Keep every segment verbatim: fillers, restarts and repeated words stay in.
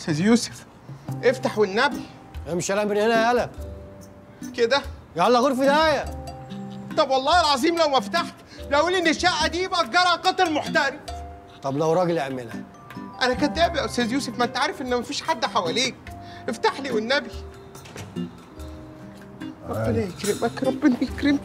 استاذ يوسف افتح والنبي. امشي انا من هنا يالا كده يلا غرفة داهية. طب والله العظيم لو ما فتحت لو ان الشقه دي مأجرها قاتل محترف. طب لو راجل يعملها؟ انا كداب يا استاذ يوسف، ما انت عارف ان مفيش حد حواليك. افتح لي والنبي. ربنا يكرمك ربنا يكرمك.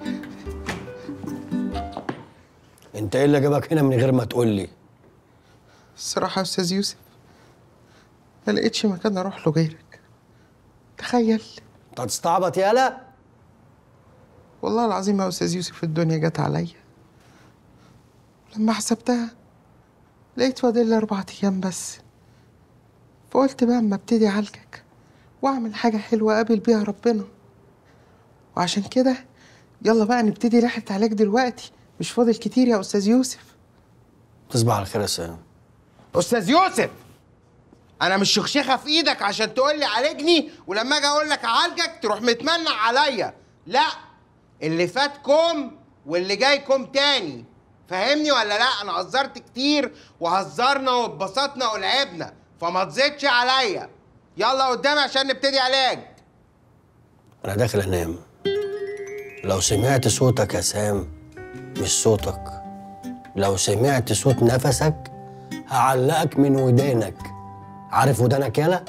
انت ايه اللي جابك هنا من غير ما تقول لي؟ الصراحه يا استاذ يوسف ما لقيتش مكان اروح له غيرك. تخيل. انت هتستعبط يالا؟ والله العظيم يا استاذ يوسف الدنيا جت عليا. لما حسبتها لقيت فاضل لي اربع ايام بس، فقلت بقى اما ابتدي اعالجك واعمل حاجه حلوه اقابل بيها ربنا. وعشان كده يلا بقى نبتدي رحله علاج دلوقتي، مش فاضل كتير يا استاذ يوسف. تصبح على خير يا سام. استاذ يوسف انا مش شخشخه في ايدك عشان تقول لي عالجني، ولما اجي اقول لك اعالجك تروح متمنع عليا. لا، اللي فات كوم واللي جاي كوم تاني. فاهمني ولا لا؟ انا هزرت كتير وهزرنا واتبسطنا ولعبنا، فما تزيدش عليا. يلا قدامي عشان نبتدي علاج. انا داخل انام. لو سمعت صوتك يا سام مش صوتك، لو سمعت صوت نفسك هعلقك من ودانك. عارف ودانك يالا؟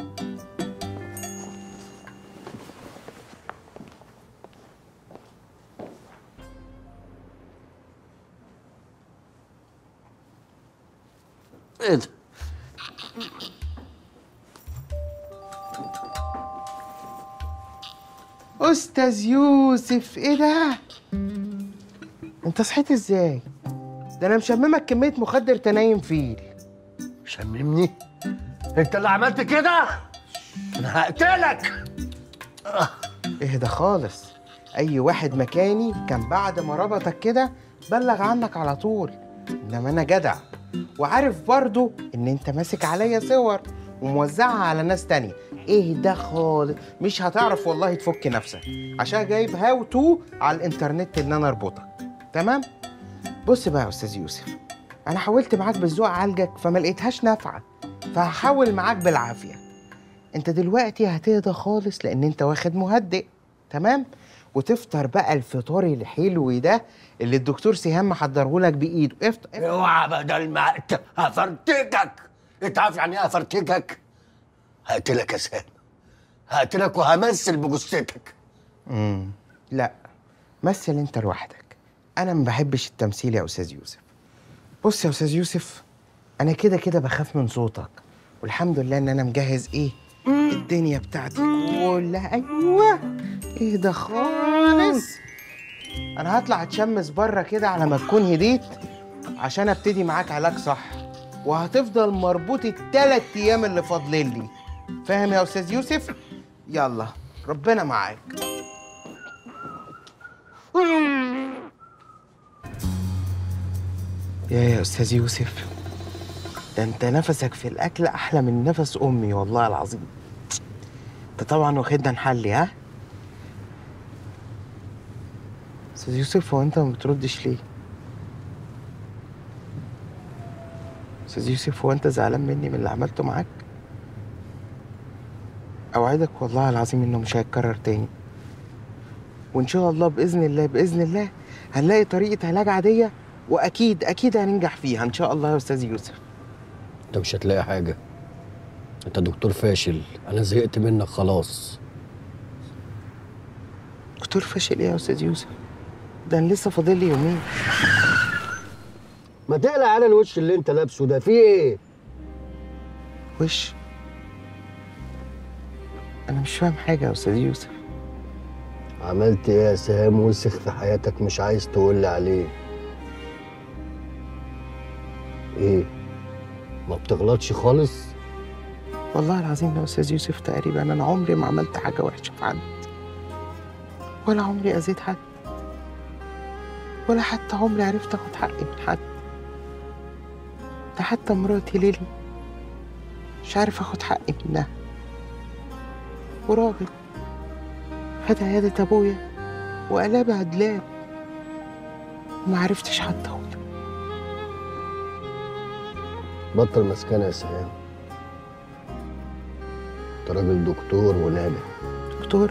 ايه ده؟ استاذ يوسف ايه ده؟ انت صحيت ازاي؟ ده انا مشممك كميه مخدر تنايم فيل. شممني؟ انت اللي عملت كده؟ انا هقتلك. اهدى خالص. اي واحد مكاني كان بعد ما ربطك كده بلغ عنك على طول، انما انا جدع وعارف برضو ان انت ماسك عليا صور وموزعها على ناس تانية. اهدى خالص، مش هتعرف والله تفك نفسك عشان جايب هاو تو على الانترنت ان انا اربطك. تمام؟ بص بقى يا استاذ يوسف، انا حاولت معاك بالذوق اعالجك فما لقيتهاش نافعه، فهحاول معاك بالعافيه. انت دلوقتي هتهدى خالص لان انت واخد مهدئ. تمام؟ وتفطر بقى الفطار الحلو ده اللي الدكتور سهام محضره لك بايده. افطر. اوعى بدل ما هفرتكك. انت عارف يعني ايه هفرتكك؟ هقتلك يا سام، هقتلك وهمثل بجثتك. امم لا، مثل انت لوحدك، انا ما بحبش التمثيل يا استاذ يوسف. بص يا استاذ يوسف، انا كده كده بخاف من صوتك، والحمد لله ان انا مجهز ايه الدنيا بتاعتي كلها. ايوه اهدى خالص. انا هطلع اتشمس بره كده على ما تكون هديت عشان ابتدي معاك علاج صح، وهتفضل مربوط التلات ايام اللي فاضلين لي. فاهم يا استاذ يوسف؟ يلا ربنا معاك. يا يا استاذ يوسف، ده انت نفسك في الاكل احلى من نفس امي والله العظيم. انت طبعا واخدنا نحلي. ها استاذ يوسف، هو انت ما بتردش ليه؟ استاذ يوسف، هو انت زعلان مني من اللي عملته معاك؟ اوعدك والله العظيم انه مش هيتكرر تاني، وان شاء الله باذن الله باذن الله هنلاقي طريقه علاج عاديه، واكيد اكيد هننجح فيها ان شاء الله يا استاذ يوسف. انت مش هتلاقي حاجه، انت دكتور فاشل، انا زهقت منك خلاص. دكتور فاشل ايه يا استاذ يوسف؟ ده انا لسه فاضل لي يومين. ما تقلق على الوش اللي انت لابسه ده، فيه ايه؟ وش؟ انا مش فاهم حاجه يا استاذ يوسف. عملت ايه يا سهام وسخ في حياتك مش عايز تقولي عليه؟ ايه؟ ما بتغلطش خالص؟ والله العظيم يا استاذ يوسف تقريبا انا عمري ما عملت حاجه وحشه في حد، ولا عمري اذيت حد، ولا حتى عمري عرفت اخد حقي من حد. ده حتى مراتي ليلي مش عارف اخد حقي منها، وراجل خد عيادة ابويا وقلبها دلاب وما عرفتش حتى اخده. بطل مسكنة يا سهام، انت راجل دكتور ونابه. دكتور؟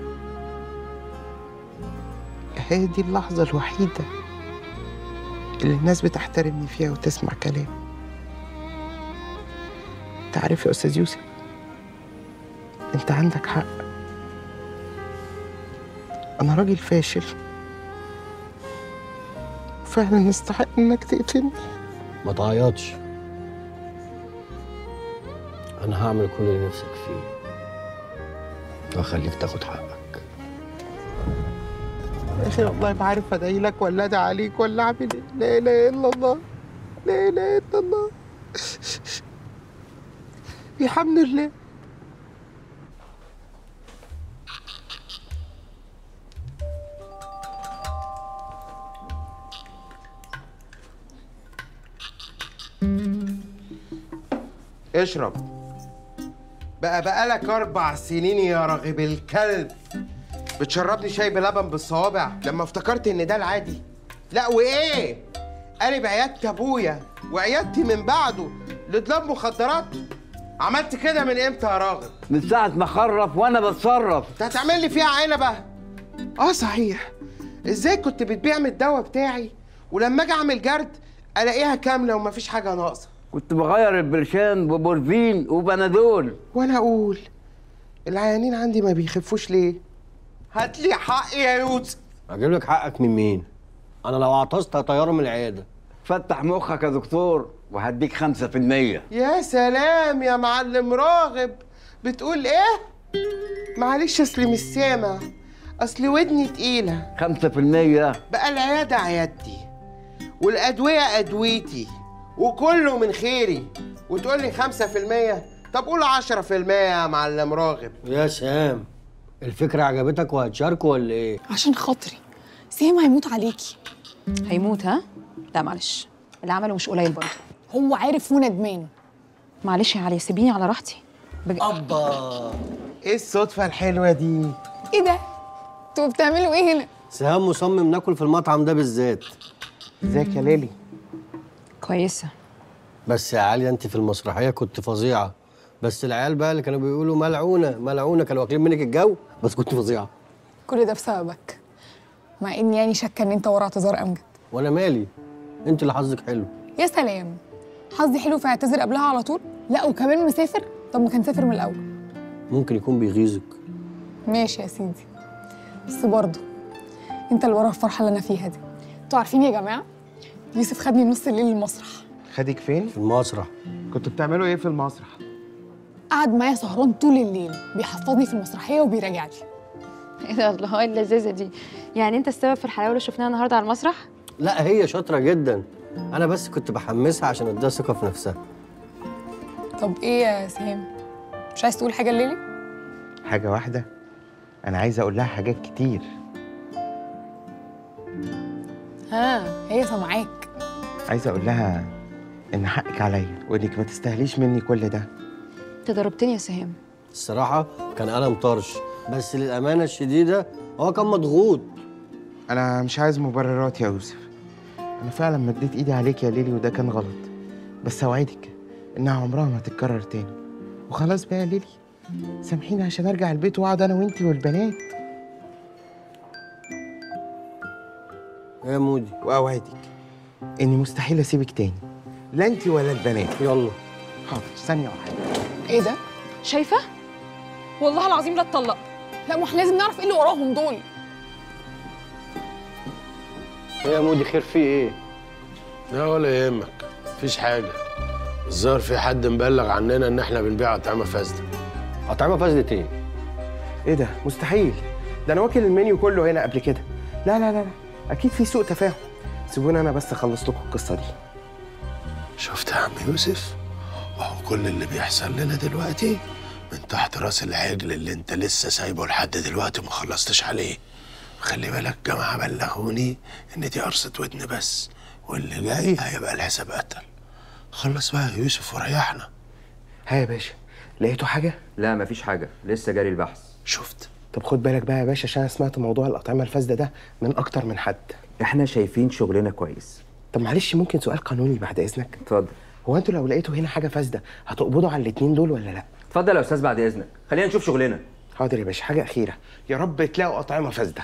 هي دي اللحظة الوحيدة اللي الناس بتحترمني فيها وتسمع كلامي. انت عارف يا أستاذ يوسف، انت عندك حق. أنا راجل فاشل، فعلا يستحق إنك تقتلني. ما تعيطش، انا هعمل كل اللي نفسك فيه وهخليك تاخد حقك. يا أخي والله ما عارف أدعي لك ولا أدعي عليك ولا أعمل إيه. لا إله إلا الله، لا إله إلا الله. الحمد لله. اشرب بقى. بقالك أربع سنين يا راغب الكلب بتشربني شاي بلبن بالصوابع لما افتكرت إن ده العادي. لا وإيه؟ قلب عيادة أبويا وعيادتي من بعده لدلاب مخدرات. عملت كده من إمتى يا راغب؟ من ساعة ما خرف وأنا بتصرف. أنت هتعمل لي فيها عنبة؟ آه صحيح، إزاي كنت بتبيع من الدواء بتاعي ولما أجي أعمل جرد ألاقيها كاملة ومفيش حاجة ناقصة؟ كنت بغير البرشام بمورفين وبنادول. وانا اقول العيانين عندي ما بيخفوش ليه؟ هات لي حقي يا يوسف. اجيب لك حقك من مين؟ انا لو عطست هطيره من العياده. فتح مخك يا دكتور وهديك خمسة في المية. يا سلام يا معلم راغب، بتقول ايه؟ معلش اصلي مش سامع، اصل ودني تقيله. خمسة في المية. بقى العياده عيادتي والادويه ادويتي وكله من خيري وتقول لي خمسة في المية؟ طب قول عشرة في المية يا معلم راغب. يا سام، الفكرة عجبتك وهتشاركوا ولا ايه؟ عشان خاطري سام هيموت عليكي. هيموت ها؟ لا معلش، اللي عمله مش قليل برضه. هو عارف وندمان. معلش يا علي، سيبيني على راحتي. بج... أبا ايه الصدفة الحلوة دي؟ ايه ده؟ انتوا بتعملوا ايه هنا؟ سهام مصمم ناكل في المطعم ده بالذات. ازيك يا ليلي؟ كويسة. بس يا عالية انت في المسرحية كنت فظيعة، بس العيال بقى اللي كانوا بيقولوا ملعونة ملعونة كانوا واكلين منك الجو، بس كنت فظيعة. كل ده بسببك، مع اني يعني شاكه ان انت ورا اعتذار امجد. وانا مالي؟ انت اللي حظك حلو. يا سلام، حظي حلو فاعتذر قبلها على طول؟ لا وكمان مسافر؟ طب ما كان سافر من الاول. ممكن يكون بيغيظك. ماشي يا سيدي، بس برضه انت اللي ورا الفرحه اللي انا فيها دي. انتوا عارفين يا جماعه، يوسف خدني نص الليل المسرح. خدك فين؟ في المسرح. كنتوا بتعملوا ايه في المسرح؟ قعد معايا سهران طول الليل بيحفظني في المسرحيه وبيراجع لي. ايه ده الله، ايه اللذيذة دي؟ يعني انت السبب في الحلاوة اللي شفناها النهارده على المسرح؟ لا هي شاطرة جدا، انا بس كنت بحمسها عشان اديها ثقة في نفسها. طب ايه يا سهام؟ مش عايز تقول حاجه لليلي؟ حاجة واحدة؟ أنا عايز أقول لها حاجات كتير. ها هي سامعاك. عايز أقول لها إن حقك عليا وإنك ما تستاهليش مني كل ده. انت ضربتني يا سهام. الصراحة كان قلم طرش، بس للأمانة الشديدة هو كان مضغوط. أنا مش عايز مبررات يا يوسف، أنا فعلا مديت إيدي عليك يا ليلي وده كان غلط، بس أوعدك إنها عمرها ما تتكرر تاني. وخلاص بقى يا ليلي، سامحيني عشان أرجع البيت وأقعد أنا وإنتي والبنات. يا مودي. وأوعدك إني مستحيل أسيبك تاني، لا أنتي ولا البنات. يلا. حاضر، ثانية واحدة. ايه ده؟ شايفة؟ والله العظيم لا اتطلق. لا ما احنا لازم نعرف ايه اللي وراهم دول. ايه يا مودي، خير في ايه؟ لا ولا يهمك، مفيش حاجة. الظاهر في حد مبلغ عننا إن إحنا بنبيع أطعمة فاسدة. أطعمة فاسدة إيه؟ إيه ده؟ مستحيل، ده أنا واكل المنيو كله هنا قبل كده. لا لا لا لا، أكيد في سوء تفاهم. سيبوني أنا بس أخلص لكم القصة دي. شفت يا عم يوسف؟ وهو كل اللي بيحصل لنا دلوقتي من تحت راس العجل اللي أنت لسه سايبه لحد دلوقتي ما خلصتش عليه. خلي بالك جماعة بلغوني إن دي قرصة ودن بس، واللي جاي هيبقى الحساب قتل. خلص بقى يا يوسف وريحنا. ها يا باشا، لقيتوا حاجة؟ لا مفيش حاجة، لسه جاري البحث. شفت؟ طب خد بالك بقى يا باشا، عشان أنا سمعت موضوع الأطعمة الفاسدة ده من أكتر من حد. احنا شايفين شغلنا كويس. طب معلش ممكن سؤال قانوني بعد إذنك؟ اتفضل. هو أنتوا لو لقيتوا هنا حاجة فاسدة هتقبضوا على الاتنين دول ولا لأ؟ اتفضل يا استاذ بعد اذنك، خلينا نشوف شغلنا. حاضر يا باشا، حاجه اخيره، يا رب تلاقوا اطعمه فاسده.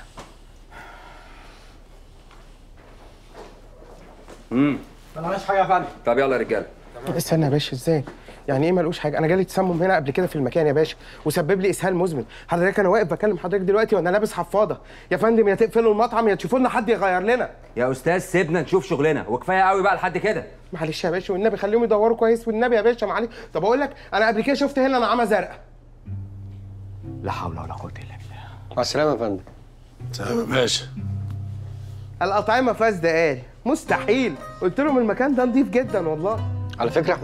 امم انا ماليش حاجه يا فندم. طب يلا يا رجاله. استنى يا باشا، ازاي؟ يعني ايه ملقوش حاجه؟ انا جالي تسمم هنا قبل كده في المكان يا باشا، وسبب لي اسهال مزمن. حضرتك انا واقف بكلم حضرتك دلوقتي وانا لابس حفاضه. يا فندم يا تقفلوا المطعم يا تشوفوا لنا حد يغير لنا. يا استاذ سيبنا نشوف شغلنا، وكفايه قوي بقى لحد كده. معلش يا باشا والنبي خليهم يدوروا كويس والنبي يا باشا معلش. طب اقول لك، انا قبل كده شفت هنا نعامه زرقاء. لا حول ولا قوه الا بالله. مع السلامه يا فندم. سلام يا باشا. الاطعمه فاسده قال مستحيل. قلت لهم المكان ده نضيف جدا والله. على فكره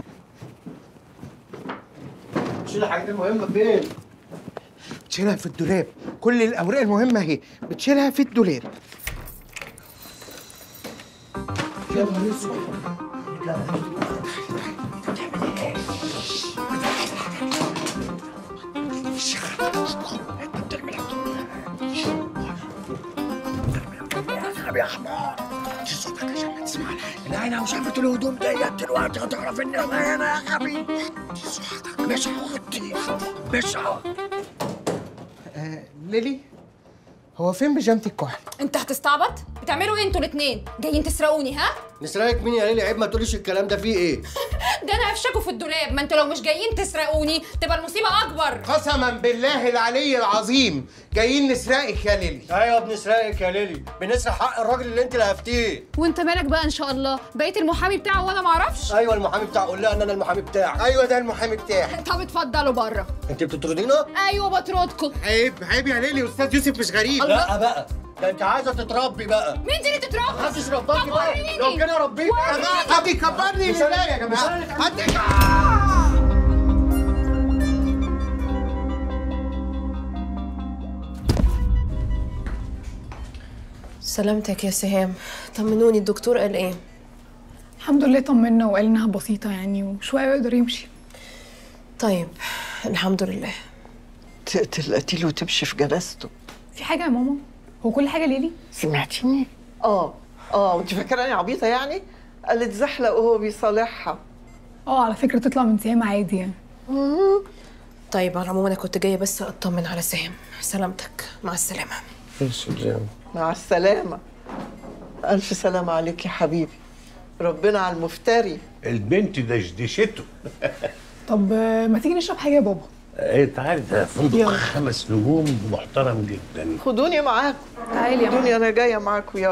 شيل الحاجات المهمه فين؟ بتشيلها في الدولاب، كل الاوراق المهمه اهي بتشيلها في الدولاب. يا نهار اسود. يا حمار دي صوتك عشان ما تسمع العينة وشافت الهدوم ديت دلوقتي هتعرف ان انا هنا يا غبي. دي صوتك مش عوضتي مش عوض. آه ليلي، هو فين بيجامة الكحل؟ انت هتستعبط؟ بتعملوا ايه انتوا الاتنين؟ جايين تسرقوني ها؟ نسرقك مين يا ليلي؟ عيب ما تقوليش الكلام ده، فيه ايه؟ ده انا هفشكوا في الدولاب، ما انتوا لو مش جايين تسرقوني تبقى المصيبه اكبر. قسما بالله العلي العظيم جايين نسرقك يا ليلي. ايوه بنسرقك يا ليلي، بنسرق حق الراجل اللي انت لهفتيه. وانت مالك بقى ان شاء الله؟ بقيت المحامي بتاعه وانا ما اعرفش؟ ايوه المحامي بتاع، قول لها ان انا المحامي بتاعك. ايوه ده المحامي بتاعي. طب اتفضلوا بره. انت بتطردينا؟ ايوه بطردكم. عيب عيب يا ليلي، استاذ يوسف مش غريب. لا بقى، ده انت عايزه تتربي بقى. مين دي اللي تتربى؟ محدش رباكي بقى، وريني. لو كده ربيك. حد يكبرني لله يا جماعه. حد سلامتك يا سهام، طمنوني الدكتور قال ايه؟ الحمد لله طمنا وقال انها بسيطه يعني وشويه يقدر يمشي. طيب الحمد لله. تقتل قتيل وتمشي في جنازته. في حاجه يا ماما؟ هو كل حاجه ليلي؟ سمعتيني؟ اه اه وانت فاكراني عبيطه يعني؟ قالت زحلق وهو بيصالحها. اه على فكره تطلع من سهام عادي يعني. طيب على العموم انا كنت جايه بس اطمن على سهام. سلامتك، مع السلامه. مع السلامه. الف سلامه عليك يا حبيبي. ربنا على المفتري. البنت دشدشته. طب آه، ما تيجي نشرب حاجه يا بابا؟ ايه تعالي، ده فندق خمس نجوم محترم جدا. خدوني معاكم. تعالي يا خدوني انا جايه معاكم يلا.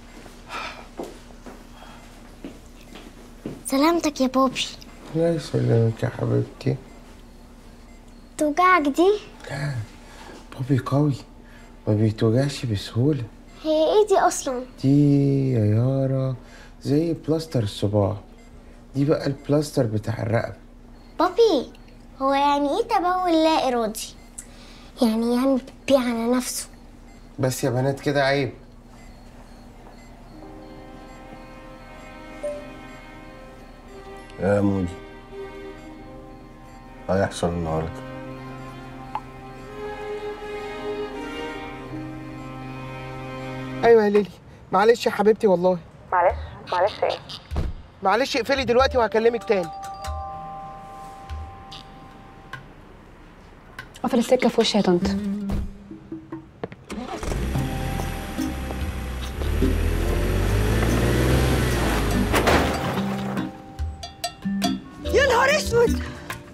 سلامتك يا بوبي. الله يسلمك يا حبيبتي. توجعك دي؟ لا بابي قوي ما بيتوجعش بسهولة. هي ايه دي اصلا؟ دي يا يارا زي بلاستر الصباع، دي بقى البلاستر بتاع الرقبة. بابي هو يعني ايه تبول لا ارادي؟ يعني يعني بيبيع على نفسه. بس يا بنات كده عيب. يا مودي هيحصل النهارده. ايوه يا ليلي، معلش يا حبيبتي والله. معلش معلش ايه؟ معلش اقفلي دلوقتي وهكلمك تاني. قفل السكه في وشي يا طنط. يا نهار اسود،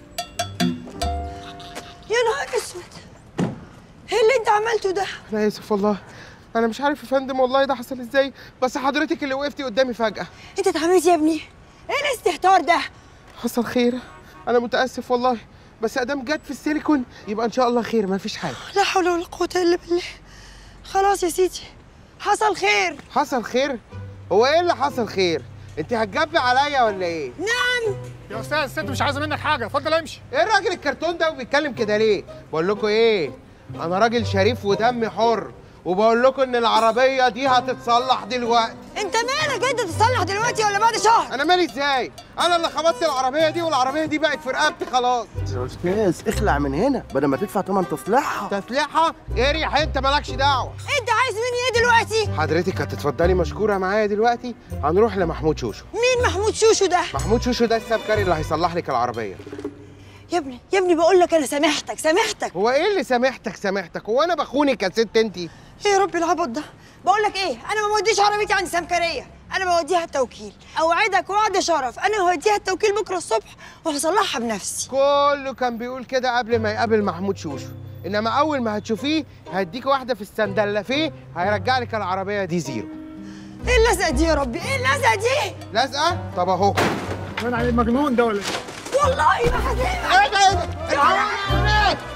يا نهار اسود، ايه اللي انت عملته ده؟ انا اسف والله، انا مش عارف يا فندم والله ده حصل ازاي، بس حضرتك اللي وقفتي قدامي فجأة. انت اتعملت يا ابني؟ ايه الاستهتار ده؟ حصل خير، انا متأسف والله، بس ادام جت في السيليكون يبقى ان شاء الله خير، ما فيش حاجة. لا حول ولا قوة الا بالله. خلاص يا سيدي، حصل خير. حصل خير؟ هو ايه اللي حصل خير؟ انت هتجبي عليا ولا ايه؟ نعم يا استاذ، الست مش عايزه منك حاجه، اتفضل امشي. ايه الراجل الكرتون ده وبيتكلم كده ليه؟ بقول لكم ايه؟ انا راجل شريف ودمي حر، وبقول لكم ان العربيه دي هتتصلح دلوقتي. انت مالك؟ انت تصلح دلوقتي ولا بعد شهر؟ انا مالي ازاي؟ انا اللي خبطت العربيه دي والعربيه دي بقت في رقبتي خلاص. يا استاذ اخلع من هنا بدل ما تدفع ثمن تصليحها. تصليحها؟ ايه ريح انت مالكش دعوه. انت عايز مني ايه دلوقتي؟ حضرتك هتتفضلي مشكوره معايا دلوقتي، هنروح لمحمود شوشو. مين محمود شوشو ده؟ محمود شوشو ده السمكري اللي هيصلح لك العربيه. يا ابني يا ابني بقول لك انا سامحتك سامحتك. هو ايه اللي سامحتك سامحتك؟ هو انا بخونك يا ست انت؟ ايه يا ربي العبط ده؟ بقول لك ايه، انا ما بوديش عربيتي عند سمكريه، انا بوديها التوكيل. اوعدك وعد شرف انا هوديها التوكيل بكره الصبح وهصلحها بنفسي. كله كان بيقول كده قبل ما يقابل محمود شوشو، انما اول ما هتشوفيه هديك واحده في السندلافيه هيرجع لك العربيه دي زيرو. ايه اللزقه دي يا ربي؟ ايه اللزقه دي؟ لازقه؟ طب اهو. كان عليه مجنون ده ولا ايه؟ والله ما هسيبك. ايه ده ايه ده؟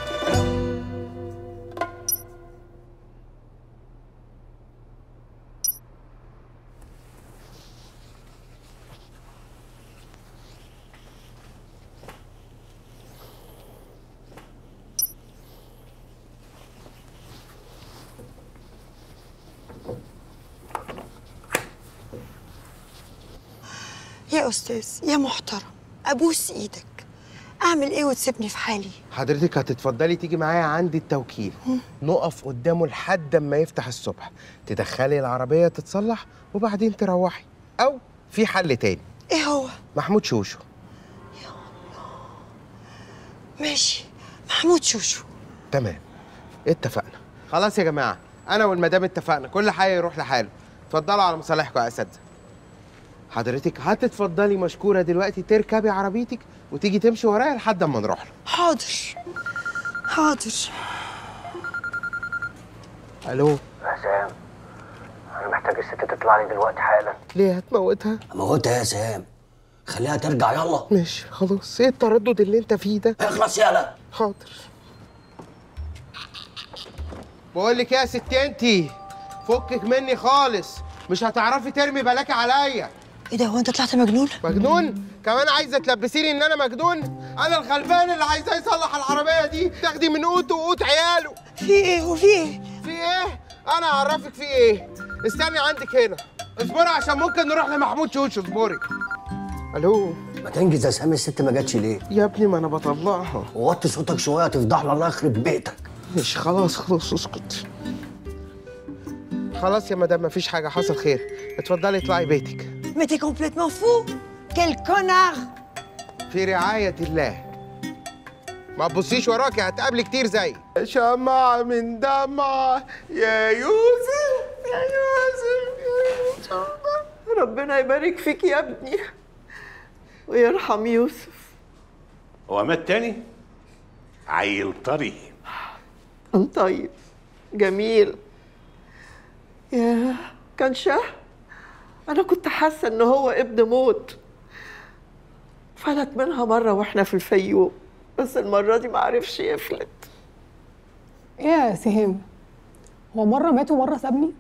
يا استاذ يا محترم ابوس ايدك، اعمل ايه وتسيبني في حالي؟ حضرتك هتتفضلي تيجي معايا عندي التوكيل، نقف قدامه لحد ما يفتح الصبح، تدخلي العربيه تتصلح وبعدين تروحي، او في حل تاني. ايه هو؟ محمود شوشو. يا الله ماشي، محمود شوشو. تمام اتفقنا. خلاص يا جماعه انا والمدام اتفقنا، كل حاجه يروح لحاله. اتفضلوا على مصالحكم يا اساتذه. حضرتك هتتفضلي مشكوره دلوقتي تركبي عربيتك وتيجي تمشي ورايا لحد اما نروح له. حاضر حاضر. الو سام، انا محتاج الست تطلع لي دلوقتي حالا. ليه هتموتها؟ اموتها يا سام، خليها ترجع يلا. ماشي خلاص. ايه التردد اللي انت فيه ده؟ اخلص يالا. حاضر. بقول لك ايه يا ستي انتي، فكك مني خالص، مش هتعرفي ترمي بلاكي عليا. ايه ده، هو انت طلعت مجنون؟ مجنون؟ كمان عايزه تلبسيني ان انا مجنون؟ انا الغلبان اللي عايزاه يصلح العربيه دي، تاخدي من قوته وقوت عياله. في ايه وفي ايه؟ في ايه؟ انا هعرفك في ايه. استني عندك هنا، اصبري عشان ممكن نروح لمحمود شوشو. اصبري. الو. ما تنجز يا سام، الست ما جاتش ليه؟ يا ابني ما انا بطلعها. وطي صوتك شويه تفضحنا، الله يخرب بيتك. مش خلاص خلاص اسكت. خلاص يا مدام مفيش حاجه، حصل خير. اتفضلي اطلعي بيتك. Mais t'es complètement fou! Quel connard! في رعاية الله. ما تبصيش وراكي، هتقابلي كتير زي شمعة من دمعة يا يوسف يا يوسف يا يوسف. ربنا يبارك فيك يا ابني ويرحم يوسف. هو مات تاني؟ عيل طري. طيب جميل. ياه كان شهر، أنا كنت حاسة إن هو ابن موت. فلت منها مرة وإحنا في الفيوم، بس المرة دي معرفش يفلت. ايه يا سهام، هو مرة مات ومرة سابني؟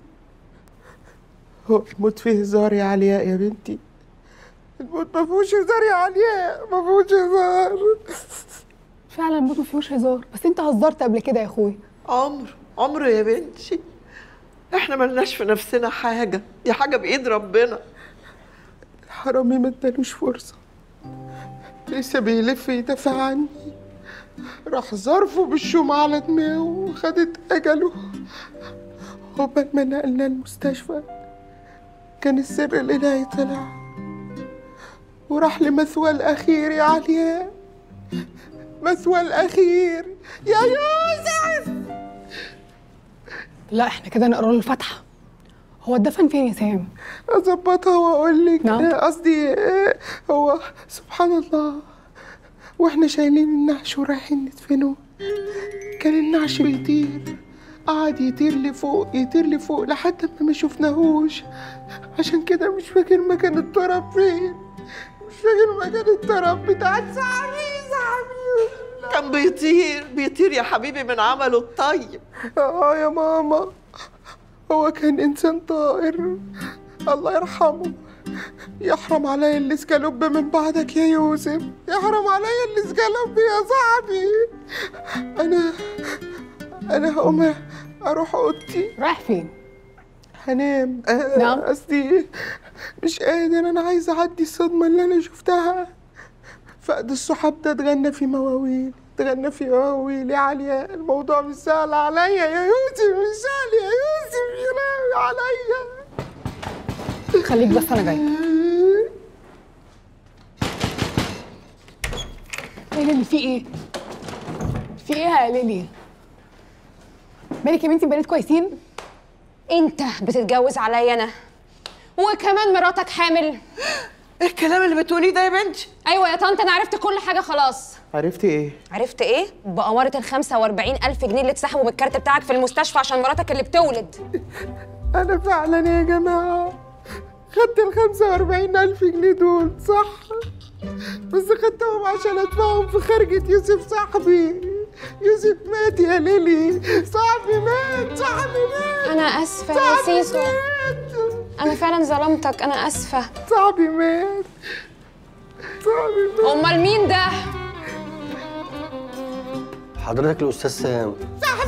هو الموت فيه هزار يا علياء يا بنتي، الموت ما فيهوش هزار يا علياء، ما فيهوش هزار. فعلا الموت ما فيهوش هزار، بس انت هزرت قبل كده يا اخويا. عمر عمر يا بنتي، احنا ملناش في نفسنا حاجة، دي حاجة بإيد ربنا. الحرامي ما ادالوش فرصة، لسه بيلف يدافع عني، راح ظرفه بالشوم على دماغه وخدت أجله. عقبال ما نقلنا المستشفى كان السر الإلهي طلع وراح لمثوى الأخير يا علياء، مثوى الأخير يا يوسف. لا احنا كده نقرا له الفاتحة. هو اتدفن فين يا سام؟ اظبطها واقول لك. نعم. قصدي هو سبحان الله واحنا شايلين النعش ورايحين ندفنه كان النعش بيطير، قعد يطير لفوق يطير لفوق لحد ما ما شفناهوش، عشان كده مش فاكر مكان التراب فين، مش فاكر مكان التراب بتاع صاحبي صاحبي. كان بيطير بيطير يا حبيبي من عمله الطيب. اه يا ماما هو كان انسان طائر، الله يرحمه. يحرم عليا الاسكالوب من بعدك يا يوسف، يحرم عليا الاسكالوب يا صاحبي. انا انا هقوم اروح اوضتي. رايح فين؟ هنام. نعم. قصدي مش قادر، انا عايزه اعدي الصدمه اللي انا شفتها. فقد الصحاب ده اتغنى في مواويل، اتغنى في مواويل يا علياء. الموضوع مش سهل عليا يا يوسف، مش سهل يا يوسف، يا لهوي عليا. خليك بس انا جاي. ايه يا ليلي في ايه؟ في ايه يا ليلي؟ بالك يا بنتي البنات كويسين؟ انت بتتجوز عليا انا وكمان مراتك حامل. ايه الكلام اللي بتقوليه ده يا بنتي؟ ايوه يا طنط انا عرفت كل حاجه خلاص. عرفتي ايه؟ عرفت ايه؟ بأمارة ال خمسة وأربعين ألف جنيه اللي اتسحبوا بالكارت بتاعك في المستشفى عشان مراتك اللي بتولد. انا فعلا يا جماعه خدت ال خمسة وأربعين ألف جنيه دول صح، بس خدتهم عشان ادفعهم في خرجة يوسف صاحبي. يوسف مات يا ليلي، صاحبي مات، صاحبي مات. انا اسفه يا سيسو، انا فعلا ظلمتك، انا اسفه. صاحبي مات، صاحبي مات. امال مين ده؟ حضرتك الاستاذ سام. صاحبي